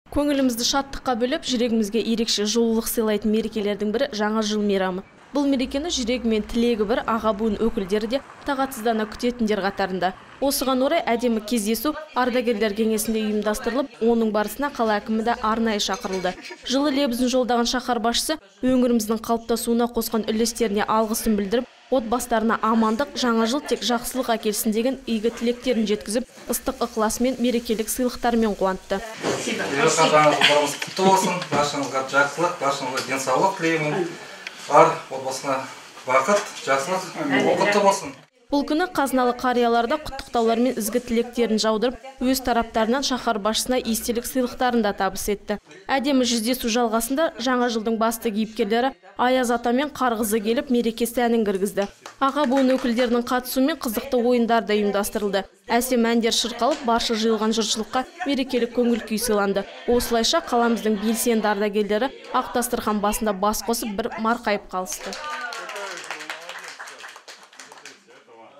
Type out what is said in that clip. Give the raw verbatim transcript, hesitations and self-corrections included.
Көңілімізді шаттыққа бөліп, жүрегімізге ерекше жылулық сыйлайтын мерекелердің бірі жаңа жыл мейрамы. Бұл мерекені жүрегі мен тілегі бір аға буын өкілдері де тағатсыздана күтетіндер қатарында. Осыған орай әдемі кездесу ардагерлер кеңесінде ұйымдастырылып, оның барысына қала әкімі де арнайы шақырылды. Жылы лебізін жолдаған шаһар басшысы өңіріміздің қалыптасуына қосқан үлестеріне алғысын білдіріп, отбасыларына амандық, жаңа жыл тек жақсылық әкелсін деген игі тілектерін жеткізіп, ыстық ықыласымен мерекелік сыйлықтармен қуантты. Жаңа жылдарыңыз құтты болсын, баршаңызға жақсылық, баршаңызға денсаулық тілеймін. Бар отбасына бақыт, жақсылық, құтты болсын. Бұл күні қазыналы қарияларда құттықтаулар мен ізгі тілектерін жаудырып, өз тараптарынан шаһар басшысына естелік сыйлықтарын да табыс етті. Әдемі жүздесу жалғасында жаңа жылдың басты кейіпкерлері Аяз ата мен Қарғызы келіп мереке сәнін кіргізді. Аға буын өкілдерінің қатысуымен қызықты ойындар да ұйымдастырылды. Әсем әндер шырқалып, барша жиылған жұртшылыққа мерекелік көңіл күй сыйланды. Осылайша қаламыздың белсенді ардагерлері ақ дастархан басында бас қосып бір марқайып қалысты.